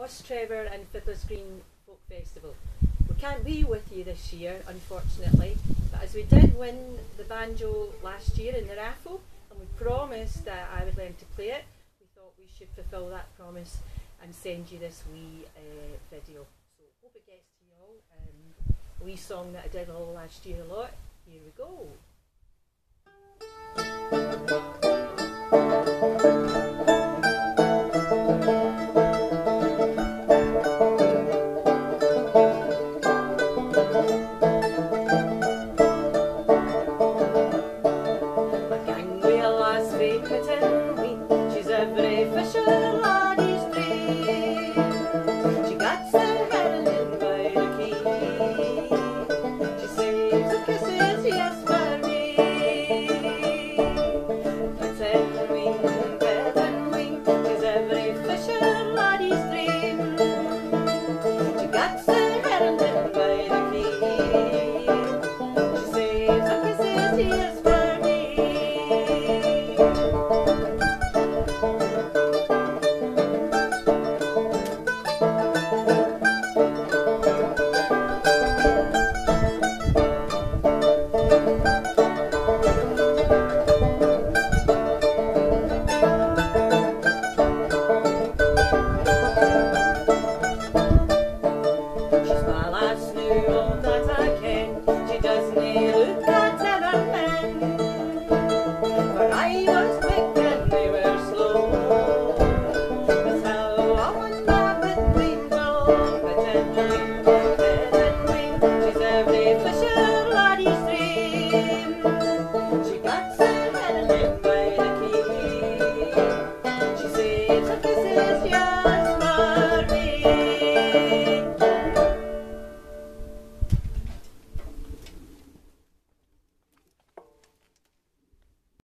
Trevor and Fiddler's Green Folk Festival. We can't be with you this year, unfortunately, but as we did win the banjo last year in the raffle, and we promised that I would learn to play it, we thought we should fulfil that promise and send you this wee video. So hope it gets to you all. A wee song that I did all last year a lot. Here we go.